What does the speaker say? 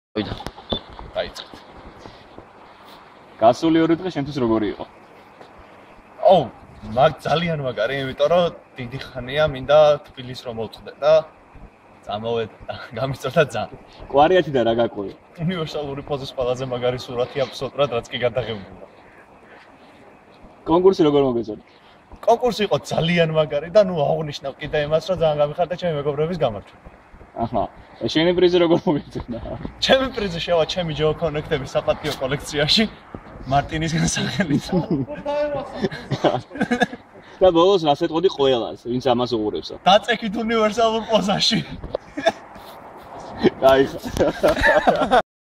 მოიდა. დაიწყეთ. გასული 2 დღე შენთვის როგორი იყო? აუ, ძალიან მაგარი, იმიტომ რომ დიდი ხანია მინდა თბილისს რომ მოვწყდე და წამოვედი და გამიწოდა ძალიან. კვარიათიდან რა გაკვირე? უნივერსალური პოზის ყველაზე მაგარი სურათი აბსოლუტურად რაც კი გადაღებულია. კონკურსი როგორ მოგეწონა? კონკურსი იყო ძალიან მაგარი და ნუ აღნიშნავ კიდე იმას, რომ ძალიან გამიხარდა ჩემი მეგობრების გამარჯვება. აჰა. შენი პრიზი როგორ მოგეწონა? ჩემი პრიზი შევა ჩემი ჯეოკონექტების საპატიო კოლექციაში მარტინისგან სახელით. და ბოლოს რას ეტყოდი ყველას, ვინც ამას უყურებსო? დაწექით უნივერსალურ პოზაში. დაიხა.